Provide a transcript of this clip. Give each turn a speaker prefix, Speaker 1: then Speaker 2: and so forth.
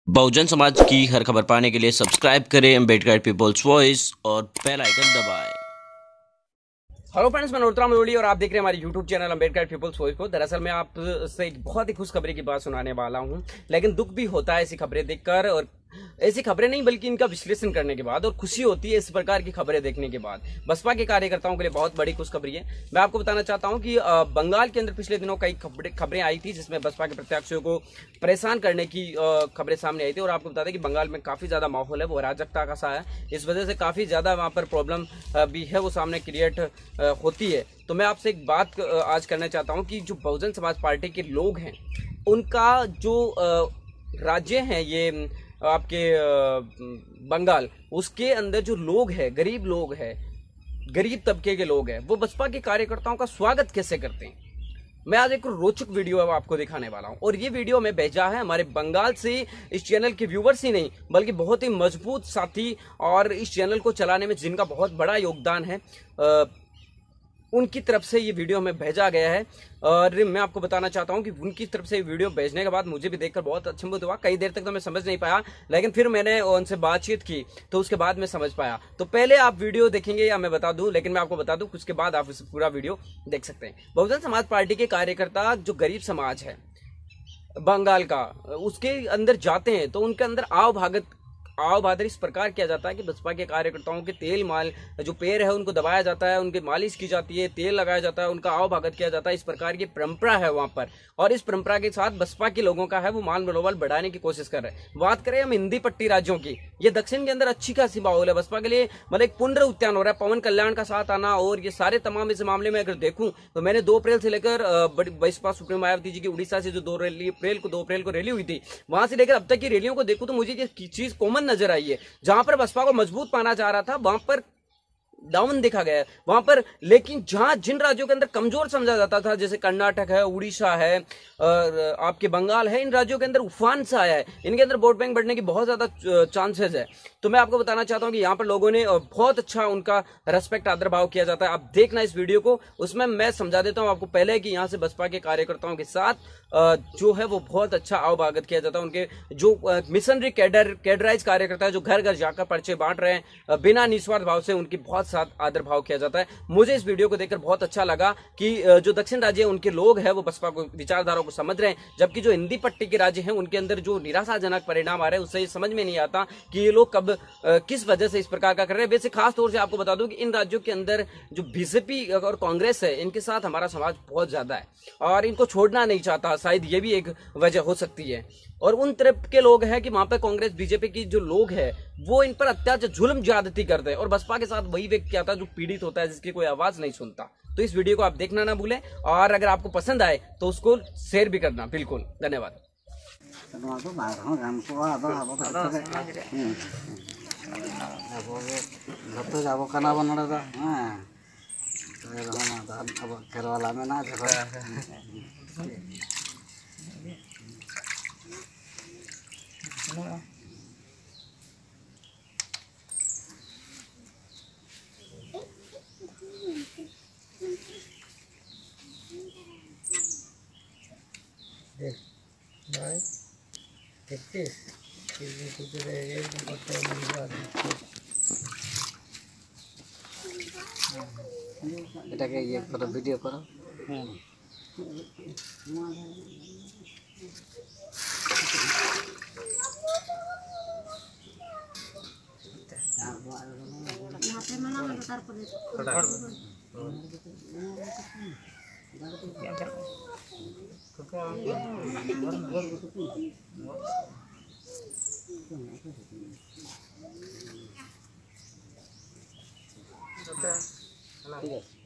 Speaker 1: बहुजन समाज की हर खबर पाने के लिए सब्सक्राइब करें अम्बेडकर पीपल्स वॉइस और बेल आइकन दबाएं।
Speaker 2: हेलो फ्रेंड्स, मैं नरोत्तम लोली और आप देख रहे हैं हमारे YouTube channel Ambedkar people's voice को। दरअसल मैं आपसे एक बहुत ही खुशखबरी की बात सुनाने वाला हूं, लेकिन दुख भी होता है ऐसी खबरें देखकर, और ऐसी खबरें नहीं बल्कि इनका विश्लेषण करने के बाद, और खुशी होती है इस प्रकार की खबरें देखने के बाद। बसपा के कार्यकर्ताओं के लिए बहुत बड़ी खुशखबरी है। मैं आपको बताना चाहता हूं कि बंगाल के अंदर पिछले दिनों कई खबरें आई थी जिसमें बसपा के प्रत्याशियों को परेशान करने की खबरें सामने आई थी। और आपको बता दें कि बंगाल में काफी ज्यादा माहौल है वो अराजकता का सा है, इस वजह से काफी ज्यादा वहां पर प्रॉब्लम भी है वो सामने क्रिएट होती है। तो मैं आपसे एक बात आज करना चाहता हूं कि जो बहुजन समाज पार्टी के लोग हैं उनका जो राज्य है ये आपके बंगाल, उसके अंदर जो लोग हैं, गरीब लोग हैं, गरीब तबके के लोग हैं, वो बसपा के कार्यकर्ताओं का स्वागत कैसे करते हैं। मैं आज एक रोचक वीडियो है आपको दिखाने वाला हूं, और ये वीडियो मैं भेजा है हमारे बंगाल से इस चैनल के व्यूवर्स ही नहीं बल्कि बहुत ही मजबूत साथी और इस चैनल को चलाने में जिनका बहुत बड़ा योगदान है, उनकी तरफ से ये वीडियो हमें भेजा गया है। और मैं आपको बताना चाहता हूं कि उनकी तरफ से वीडियो भेजने के बाद मुझे भी देखकर बहुत अचंभित हुआ। कई देर तक तो मैं समझ नहीं पाया, लेकिन फिर मैंने उनसे बातचीत की तो उसके बाद मैं समझ पाया। तो पहले आप वीडियो देखेंगे या मैं बता दूं, लेकिन मैं आपको बता दूं उसके बाद आप पूरा वीडियो देख सकते हैं। बहुजन समाज पार्टी के कार्यकर्ता जो गरीब समाज है बंगाल का, उसके अंदर जाते हैं तो उनके अंदर आओ भादर इस प्रकार किया जाता है कि बसपा के कार्यकर्ताओं के तेल माल जो पैर है उनको दबाया जाता है, उनकी मालिश की जाती है, तेल लगाया जाता है, उनका आओ भागत किया जाता है। इस प्रकार की परंपरा है वहां पर, और इस परंपरा के साथ बसपा के लोगों का है वो मान मनोबल बढ़ाने की कोशिश कर रहे हैं। बात करें हम हिंदी पट्टी राज्यों की, ये दक्षिण के अंदर अच्छी खासी माहौल है बसपा के लिए, मतलब एक पुनः उत्थान हो रहा है। पवन कल्याण का साथ आना और ये सारे तमाम इस मामले में अगर देखूं तो मैंने 2 अप्रैल से लेकर बसपा सुप्रीम मायावती जी की उड़ीसा से जो 2 अप्रैल को रैली हुई थी, वहां से लेकर अब तक की रैलियों को देखूं तो मुझे ये चीज कॉमन नजर आई है। जहां पर बसपा को मजबूत माना जा रहा था वहां पर डाउन देखा गया है वहां पर, लेकिन जिन राज्यों के अंदर कमजोर समझा जाता था, जैसे कर्नाटक है, उड़ीसा है और आपके बंगाल है, इन राज्यों के अंदर उफान से आया है। इनके अंदर वोट बैंक बढ़ने की बहुत ज्यादा चांसेस है। तो मैं आपको बताना चाहता हूं कि यहाँ पर लोगों ने बहुत अच्छा उनका रेस्पेक्ट आदर भाव किया जाता है। आप देखना इस वीडियो को, उसमें मैं समझा देता हूं आपको पहले कि यहाँ से बसपा के कार्यकर्ताओं के साथ जो है वो बहुत अच्छा आवभागत किया जाता है। उनके जो मिशनरी कैडराइज कार्यकर्ता है जो घर घर जाकर पर्चे बांट रहे हैं, बिना निस्वार्थ भाव से उनकी बहुत साथ आदर भाव किया जाता है। मुझे इस वीडियो को देखकर बहुत अच्छा लगा कि जो दक्षिण राज्य है उनके लोग हैं वो बसपा को विचारधारा को समझ रहे हैं, जबकि जो हिंदी पट्टी के राज्य हैं उनके अंदर जो निराशाजनक परिणाम आ रहे हैं उससे ये समझ में नहीं आता कि ये लोग कब किस वजह से इस प्रकार का कर रहे हैं। वैसे खास तौर से आपको बता दूं कि इन राज्यों के अंदर जो बीजेपी और कांग्रेस है इनके साथ हमारा समाज बहुत ज्यादा है और इनको छोड़ना नहीं चाहता, शायद ये भी एक वजह हो सकती है। और उन तरफ के लोग हैं कि वहां पर कांग्रेस बीजेपी की जो लोग हैं वो इन पर अत्याचार जुल्म ज्यादती करते हैं, और बसपा के साथ वही व्यक्ति आता है जो पीड़ित होता है, जिसकी कोई आवाज नहीं सुनता। तो इस वीडियो को आप देखना ना भूलें, और अगर आपको पसंद आए तो उसको शेयर भी करना। बिल्कुल, धन्यवाद।
Speaker 3: এটাকে ইয়ে করো, ভিডিও করো। ঠিক আছে।